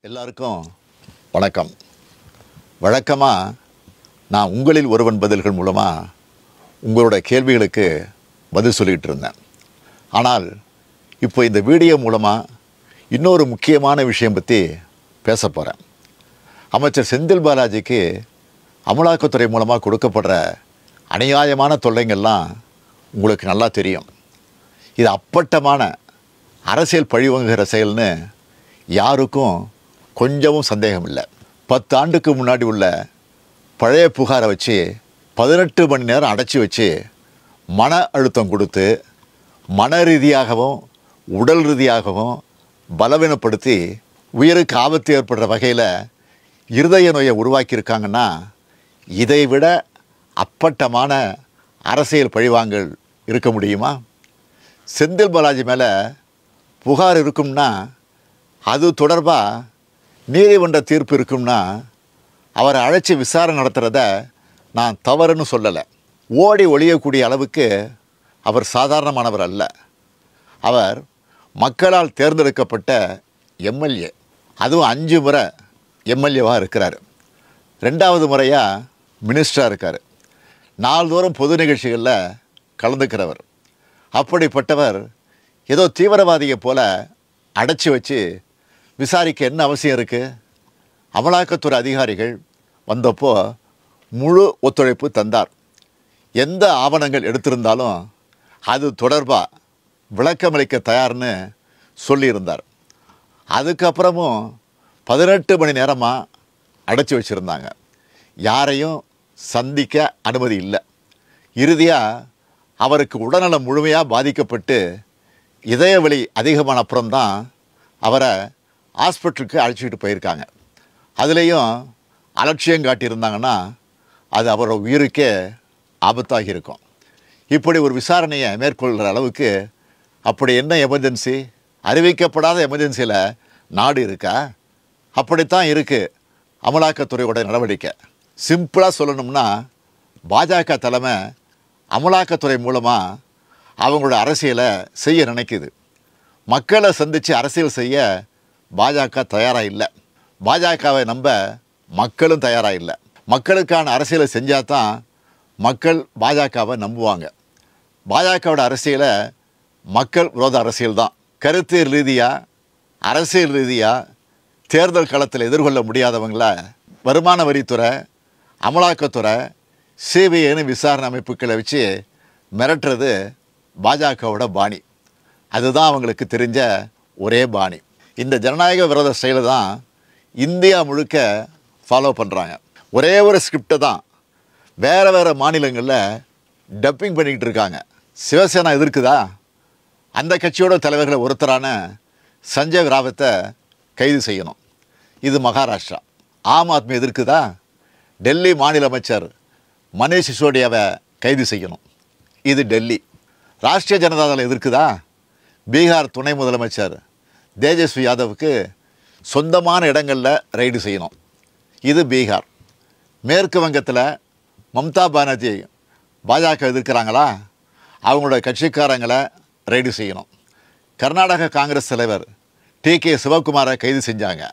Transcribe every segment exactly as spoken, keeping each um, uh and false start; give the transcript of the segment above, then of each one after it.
எல்லாருக்கும் வணக்கம். வழக்கமாக நான் உங்களில் ஒருவன் பதில்கள் மூலமாக உங்களோட கேள்விகளுக்கு பதில் சொல்லிகிட்டு இருந்தேன். ஆனால் இப்போ இந்த வீடியோ மூலமாக இன்னொரு முக்கியமான விஷயம் பற்றி பேச போகிறேன். அமைச்சர் செந்தில் பாலாஜிக்கு அமலாக்கத்துறை மூலமாக கொடுக்கப்படுற அநியாயமான தொல்லைங்கள்லாம் உங்களுக்கு நல்லா தெரியும். இது அப்பட்டமான அரசியல் பழிவாங்குகிற செயல்னு யாருக்கும் கொஞ்சமும் சந்தேகம் இல்லை. பத்து ஆண்டுக்கு முன்னாடி உள்ள பழைய புகாரை வச்சு பதினெட்டு மணி நேரம் அடைச்சி வச்சு மன அழுத்தம் கொடுத்து மன ரீதியாகவும் உடல் ரீதியாகவும் பலவீனப்படுத்தி உயிருக்கு ஆபத்து ஏற்படுற வகையில் இருதய நோயை உருவாக்கியிருக்காங்கன்னா இதை விட அப்பட்டமான அரசியல் பழிவாங்கல் இருக்க முடியுமா? செந்தில் பாலாஜி மேலே புகார் இருக்கும்னா அது தொடர்பாக நீதிமன்ற தீர்ப்பு இருக்கும்னா அவரை அழைச்சி விசாரணை நடத்துகிறத நான் தவறுன்னு சொல்லலை. ஓடி ஒழியக்கூடிய அளவுக்கு அவர் சாதாரணமானவர் அல்ல. அவர் மக்களால் தேர்ந்தெடுக்கப்பட்ட எம்எல்ஏ, அதுவும் அஞ்சு முறை எம்எல்ஏவாக இருக்கிறார். ரெண்டாவது முறையாக மினிஸ்டராக இருக்கார். நாள்தோறும் பொது நிகழ்ச்சிகளில் கலந்துக்கிறவர். அப்படிப்பட்டவர் ஏதோ தீவிரவாதியை போல் அடைச்சி வச்சு விசாரிக்க என்ன அவசியம் இருக்குது? அமலாக்கத்துறை அதிகாரிகள் வந்தப்போ முழு ஒத்துழைப்பு தந்தார். எந்த ஆவணங்கள் எடுத்திருந்தாலும் அது தொடர்பாக விளக்கமளிக்க தயார்னு சொல்லியிருந்தார். அதுக்கப்புறமும் பதினெட்டு மணி நேரமாக அடைச்சி வச்சுருந்தாங்க. யாரையும் சந்திக்க அனுமதி இல்லை. இறுதியாக அவருக்கு உடல்நலம் முழுமையாக பாதிக்கப்பட்டு இதய வலி அதிகமான அப்புறம்தான் அவரை ஹாஸ்பிட்டலுக்கு அழைச்சிக்கிட்டு போயிருக்காங்க. அதுலேயும் அலட்சியம் காட்டியிருந்தாங்கன்னா அது அவரோட உயிருக்கே ஆபத்தாகி இருக்கும். இப்படி ஒரு விசாரணையை மேற்கொள்கிற அளவுக்கு அப்படி என்ன எமர்ஜென்சி? அறிவிக்கப்படாத எமர்ஜென்சியில் நாடு இருக்கா? அப்படித்தான் இருக்குது அமலாக்கத்துறையோட நடவடிக்கை. சிம்பிளாக சொல்லணும்னா பாஜக தலைமை அமலாக்கத்துறை மூலமாக அவங்களோட அரசியலை செய்ய நினைக்குது. மக்களை சந்தித்து அரசியல் செய்ய பாஜக தயாராக இல்லை. பாஜகவை நம்ப மக்களும் தயாராக இல்லை. மக்களுக்கான அரசியலை செஞ்சால் தான் மக்கள் பாஜகவை நம்புவாங்க. பாஜகவோட அரசியலை மக்கள் விரோத அரசியல் தான். கருத்து ரீதியாக அரசியல் ரீதியாக தேர்தல் களத்தில் எதிர்கொள்ள முடியாதவங்கள வருமான வரித்துறை, அமலாக்கத்துறை, சிபிஐன்னு விசாரணை அமைப்புகளை வச்சு மிரட்டுறது பாஜகவோட பாணி. அதுதான் அவங்களுக்கு தெரிஞ்ச ஒரே பாணி. இந்த ஜனநாயக விரோத ஸ்டைலை தான் இந்தியா முழுக்க ஃபாலோ பண்ணுறாங்க. ஒரே ஒரு ஸ்கிரிப்டை தான் வேறு வேறு மாநிலங்களில் டப்பிங் பண்ணிக்கிட்டு இருக்காங்க. சிவசேனா எதிர்க்குதா? அந்த கட்சியோட தலைவர்களை ஒருத்தரான சஞ்சய் ராவத்தை கைது செய்யணும். இது மகாராஷ்டிரா. ஆம் ஆத்மி எதிர்க்குதா? டெல்லி மாநில அமைச்சர் மனீஷ் சிசோடியாவை கைது செய்யணும். இது டெல்லி. ராஷ்ட்ரிய ஜனதாதளம் எதிர்க்குதா? பீகார் துணை முதலமைச்சர் தேஜஸ்வி யாதவுக்கு சொந்தமான இடங்களில் ரைடு செய்யணும். இது பீகார். மேற்கு வங்கத்தில் மம்தா பானர்ஜி பாஜக எதிர்க்கிறாங்களா? அவங்களோட கட்சிக்காரங்களை ரைடு செய்யணும். கர்நாடக காங்கிரஸ் தலைவர் டி கே சிவகுமாரை கைது செஞ்சாங்க.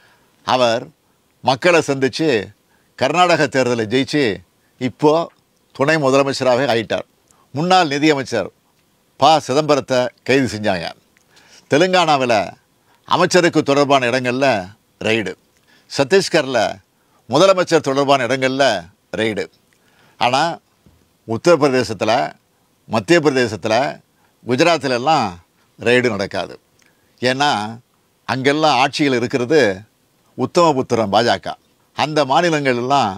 அவர் மக்களை சந்தித்து கர்நாடக தேர்தலை ஜெயிச்சு இப்போது துணை முதலமைச்சராகவே ஆயிட்டார். முன்னாள் நிதியமைச்சர் ப சிதம்பரத்தை கைது செஞ்சாங்க. தெலுங்கானாவில் அமைச்சருக்கு தொடர்பான இடங்களில் ரெய்டு. சத்தீஸ்கரில் முதலமைச்சர் தொடர்பான இடங்களில் ரெய்டு. ஆனால் உத்தரப்பிரதேசத்தில், மத்திய பிரதேசத்தில், குஜராத்திலெல்லாம் ரெய்டு நடக்காது. ஏன்னா அங்கெல்லாம் ஆட்சியில் இருக்கிறது உத்தமபுத்திரன் பாஜக. அந்த மாநிலங்களெல்லாம்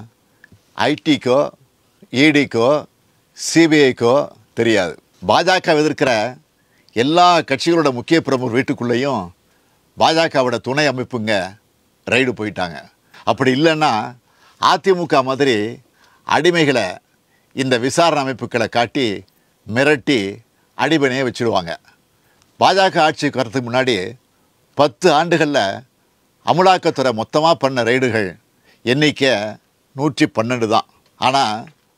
ஐடிக்கோ, இடிக்கோ, சிபிஐக்கோ தெரியாது. பாஜக எதிர்க்கிற எல்லா கட்சிகளோட முக்கிய பிரமுகர் வீட்டுக்குள்ளேயும் பாஜகவோட துணை அமைப்புங்க ரைடு போயிட்டாங்க. அப்படி இல்லைன்னா அதிமுக மாதிரி அடிமைகளை இந்த விசாரணை அமைப்புகளை காட்டி மிரட்டி அடிபணையை வச்சுடுவாங்க. பாஜக ஆட்சிக்கு வரதுக்கு முன்னாடி பத்து ஆண்டுகளில் அமலாக்கத்துறை மொத்தமாக பண்ண ரைடுகள் எண்ணிக்கை நூற்றி பன்னெண்டு தான். ஆனால்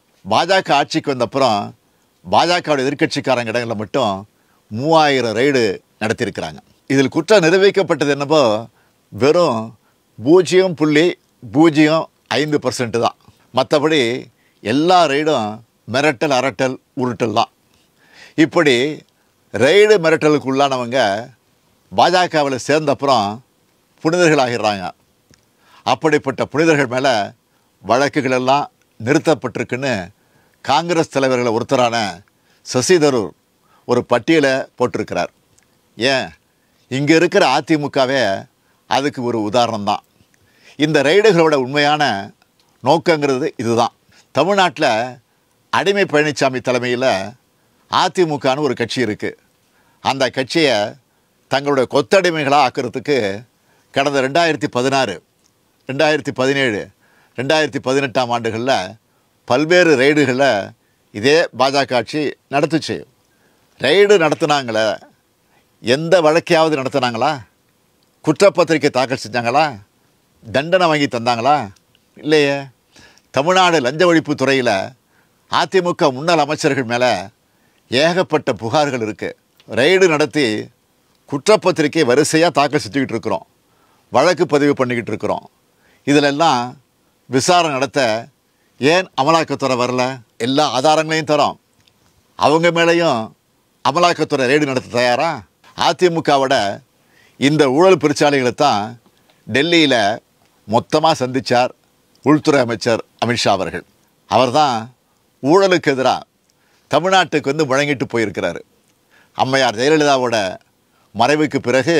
பாஜக ஆட்சிக்கு வந்தப்புறம் பாஜகவோட எதிர்க்கட்சிக்காரங்க இடங்களில் மட்டும் மூவாயிரம் ரைடு நடத்தியிருக்கிறாங்க. இதில் குற்றம் நிரூபிக்கப்பட்டது என்னவோ வெறும் பூஜ்ஜியம் புள்ளி பூஜ்ஜியம் ஐந்து பர்சன்ட் தான். மற்றபடி எல்லா ரெய்டும் மிரட்டல் அரட்டல் உருட்டல் தான். இப்படி ரெய்டு மிரட்டலுக்கு உள்ளானவங்க பாஜகவில் சேர்ந்தப்புறம் புனிதர்கள் ஆகிடுறாங்க. அப்படிப்பட்ட புனிதர்கள் மேலே வழக்குகள் எல்லாம் நிறுத்தப்பட்டிருக்குன்னு காங்கிரஸ் தலைவர்களை ஒருத்தரான சசி தரூர் ஒரு பட்டியலை போட்டிருக்கிறார். ஏன், இங்கே இருக்கிற அதிமுகவே அதுக்கு ஒரு உதாரணம் தான். இந்த ரெய்டுகளோட உண்மையான நோக்கங்கிறது இதுதான். தமிழ்நாட்டில் அடிமை பழனிசாமி தலைமையில் அதிமுகன்னு ஒரு கட்சி இருக்குது. அந்த கட்சியை தங்களுடைய கொத்தடிமைகளாக ஆக்கிறதுக்கு கடந்த ரெண்டாயிரத்தி பதினாறு ரெண்டாயிரத்தி பதினேழு ரெண்டாயிரத்தி பதினெட்டாம் ஆண்டுகளில் பல்வேறு ரெய்டுகளில் இதே பாஜக ஆட்சி நடத்துச்சு. ரெய்டு நடத்துனாங்களே, எந்த வழக்கையாவது நடத்துனாங்களா? குற்றப்பத்திரிக்கை தாக்கல் செஞ்சாங்களா? தண்டனை வாங்கி தந்தாங்களா? இல்லையே. தமிழ்நாடு லஞ்ச ஒழிப்பு துறையில் அதிமுக முன்னாள் அமைச்சர்கள் மேலே ஏகப்பட்ட புகார்கள் இருக்குது. ரெய்டு நடத்தி குற்றப்பத்திரிக்கை வரிசையாக தாக்கல் செஞ்சுக்கிட்டு இருக்கிறோம், வழக்கு பதிவு பண்ணிக்கிட்டு இருக்கிறோம். இதிலெல்லாம் விசாரணை நடத்த ஏன் அமலாக்கத்துறை வரல? எல்லா ஆதாரங்களையும் தரோம், அவங்க மேலேயும் அமலாக்கத்துறை ரெய்டு நடத்த தயாரா? அதிமுகவோட இந்த ஊழல் பெருச்சாளிகளை தான் டெல்லியில் மொத்தமாக சந்தித்தார் உள்துறை அமைச்சர் அமித்ஷா அவர்கள். அவர் தான் ஊழலுக்கு எதிராக தமிழ்நாட்டுக்கு வந்து முழங்கிட்டு போயிருக்கிறாரு. அம்மையார் ஜெயலலிதாவோட மறைவுக்கு பிறகு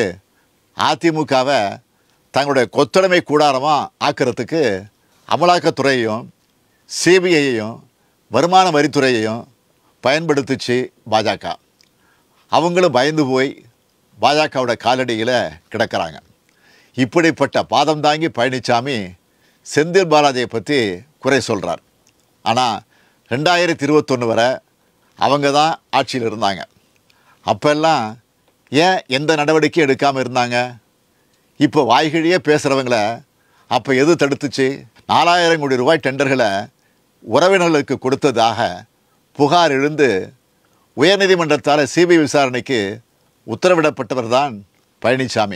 அதிமுகவை தங்களுடைய கொத்தடிமை கூடாரமாக ஆக்கிறதுக்கு அமலாக்கத்துறையையும் சிபிஐயையும் வருமான வரித்துறையையும் பயன்படுத்திச்சு பாஜக. அவங்களும் பயந்து போய் பாஜகவோட காலடியில் கிடக்கிறாங்க. இப்படிப்பட்ட பாதம் தாங்கி பழனிசாமி செந்தில் பாலாஜியை பற்றி குறை சொல்கிறார். ஆனால் ரெண்டாயிரத்தி இருபத்தொன்று வரை அவங்க தான் ஆட்சியில் இருந்தாங்க. அப்போல்லாம் ஏன் எந்த நடவடிக்கையும் எடுக்காமல் இருந்தாங்க? இப்போ வாய்கிழியே பேசுகிறவங்கள அப்போ எது தடுத்துச்சு? நாலாயிரம் கோடி ரூபாய் டெண்டர்களை உறவினர்களுக்கு கொடுத்ததாக புகார் எழுந்து உயர்நீதிமன்றத்தால் சிபிஐ விசாரணைக்கு உத்தரவிடப்பட்டவர் தான் பழனிசாமி.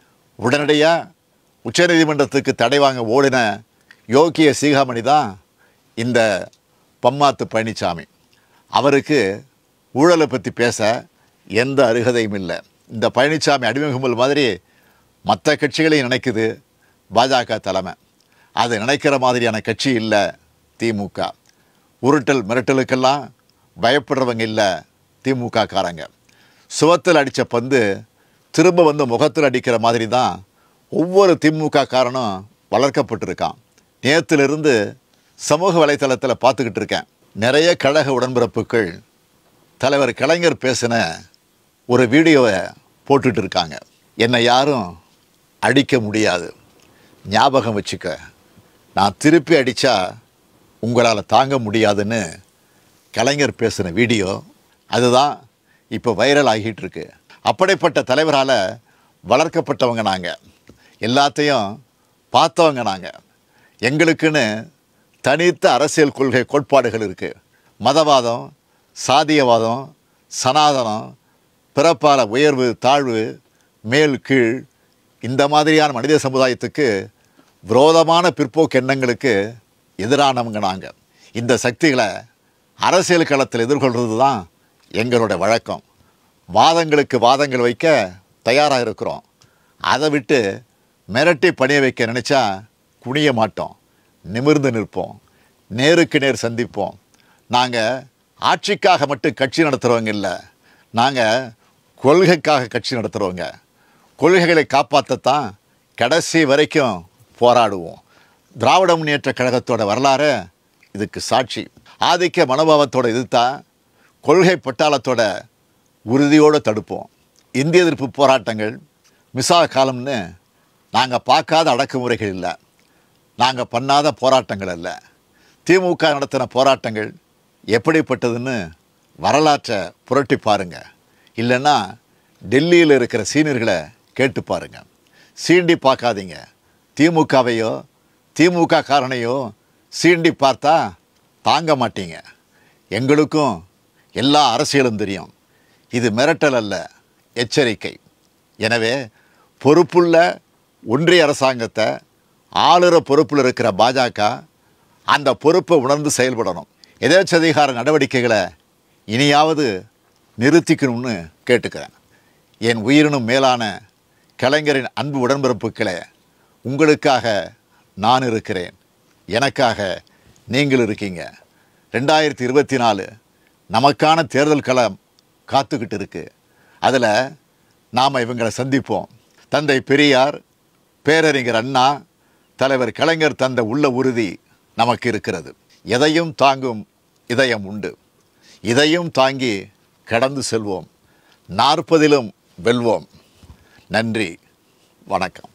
உடனடியாக உச்சநீதிமன்றத்துக்கு தடை வாங்க ஓடின யோகிய சீகாமணி தான் இந்த பம்மாத்து பழனிசாமி. அவருக்கு ஊழலை பற்றி பேச எந்த அருகதையும் இல்லை. இந்த பழனிசாமி அடிமைகும்பல் மாதிரி மற்ற கட்சிகளையும் நினைக்குது பாஜக தலைமை. அது நினைக்கிற மாதிரியான கட்சி இல்லை திமுக. உருட்டல் மிரட்டலுக்கெல்லாம் பயப்படுறவங்க இல்லை திமுக காரங்க. சுவத்தில் அடித்த பந்து திரும்ப வந்து முகத்தில் அடிக்கிற மாதிரி தான் ஒவ்வொரு திமுக காரனும் வளர்க்கப்பட்டிருக்கான். நேற்றிலிருந்து சமூக வலைத்தளத்தில் பார்த்துக்கிட்டு இருக்கேன். நிறைய கழக உடன்பிறப்புகள் தலைவர் கலைஞர் பேசின ஒரு வீடியோவை போட்டுட்டு இருக்காங்க. என்னை யாரும் அடிக்க முடியாது, ஞாபகம் வச்சுக்க, நான் திருப்பி அடித்தா உங்களால் தாங்க முடியாதுன்னு கலைஞர் பேசின வீடியோ அதுதான் இப்போ வைரல் ஆகிட்டு இருக்கு. அப்படிப்பட்ட தலைவரால் வளர்க்கப்பட்டவங்க நாங்கள், எல்லாத்தையும் பார்த்தவங்க நாங்கள். எங்களுக்குன்னு தனித்த அரசியல் கொள்கை கோட்பாடுகள் இருக்குது. மதவாதம், சாதியவாதம், சனாதனம், பிறப்பால உயர்வு தாழ்வு, மேல் கீழ், இந்த மாதிரியான மனித சமுதாயத்துக்கு விரோதமான பிற்போக்கு எண்ணங்களுக்கு எதிரானவங்க நாங்கள். இந்த சக்திகளை அரசியல் களத்தில் எதிர்கொள்கிறது தான் எங்களோட வழக்கம். வாதங்களுக்கு வாதங்கள் வைக்க தயாராக இருக்கிறோம். அதை விட்டு மிரட்டி பணிய வைக்க நினச்சா குனிய மாட்டோம், நிமிர்ந்து நிற்போம், நேருக்கு நேர் சந்திப்போம். நாங்கள் ஆட்சிக்காக மட்டும் கட்சி நடத்துகிறவங்க இல்லை, நாங்கள் கொள்கைக்காக கட்சி நடத்துகிறவங்க. கொள்கைகளை காப்பாற்றத்தான் கடைசி வரைக்கும் போராடுவோம். திராவிட முன்னேற்ற கழகத்தோட வரலாறு இதுக்கு சாட்சி. ஆதிக்க மனோபாவத்தோடு எதிர்த்தா கொள்கை பட்டாளத்தோட உறுதியோடு தடுப்போம். இந்திய எதிர்ப்பு போராட்டங்கள் மிசா காலம்னு நாங்கள் பார்க்காத அடக்குமுறைகள் இல்லை, நாங்கள் பண்ணாத போராட்டங்கள் அல்ல. திமுக நடத்தின போராட்டங்கள் எப்படிப்பட்டதுன்னு வரலாற்றை புரட்டி பாருங்க. இல்லைன்னா டெல்லியில் இருக்கிற சீனியர்களை கேட்டு பாருங்க. சீண்டி பார்க்காதீங்க. திமுகவையோ திமுக காரணையோ சீண்டி பார்த்தா தாங்க மாட்டீங்க. எங்களுக்கும் எல்லா அரசியலும் தெரியும். இது மிரட்டல் அல்ல, எச்சரிக்கை. எனவே பொறுப்புள்ள ஒன்றிய அரசாங்கத்தை ஆளுற பொறுப்பில் இருக்கிற பாஜக அந்த பொறுப்பை உணர்ந்து செயல்படணும். எதேச்சதிகார நடவடிக்கைகளை இனியாவது நிறுத்திக்கணும்னு கேட்டுக்கிறேன். என் உயிரினும் மேலான கலைஞரின் அன்பு உடன்பிறப்புக்களே, உங்களுக்காக நான் இருக்கிறேன், எனக்காக நீங்கள் இருக்கீங்க. ரெண்டாயிரத்தி இருபத்தி நாலு நமக்கான தேர்தல் களம் காத்துக்கிட்டு இருக்கு. அதில் நாம் இவங்களை சந்திப்போம். தந்தை பெரியார், பேரறிஞர் அண்ணா, தலைவர் கலைஞர் தந்த உள்ள உறுதி நமக்கு இருக்கிறது. எதையும் தாங்கும் இதயம் உண்டு. இதையும் தாங்கி கடந்து செல்வோம். நாற்பதிலும் வெல்வோம். நன்றி, வணக்கம்.